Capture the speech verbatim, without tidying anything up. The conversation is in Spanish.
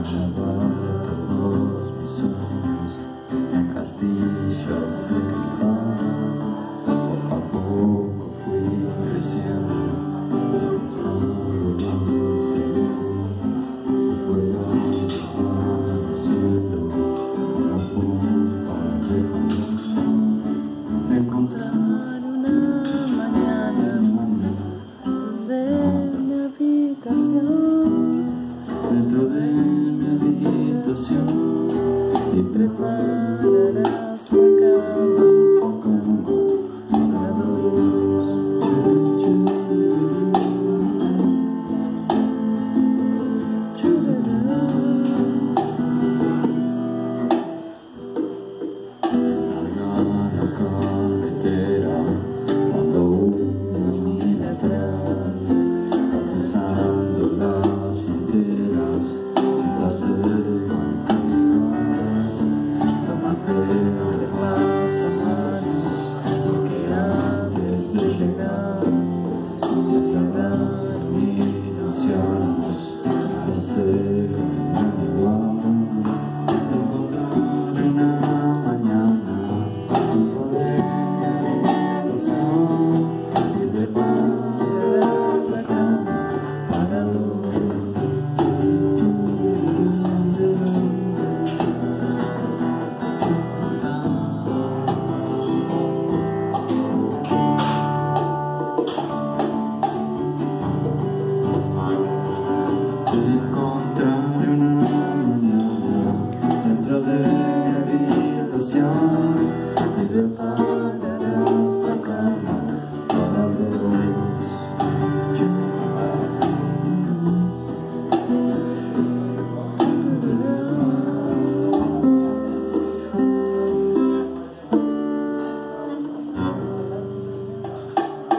arrebata todos mis sueños en castillos de cristal. Poco a poco fui creciendo, buscando luz de luz. Se fue desvaneciendo como pompas de amor. Te encontraré una mañana desde mi habitación, dentro de mi habitación, y prepararás la cama como para dos. Larga la carretera cuando uno mira atrás, cruzando las fronteras, siéntate cuántas estás, tómate el paso a manos, porque antes de llegar, de la iluminación, a veces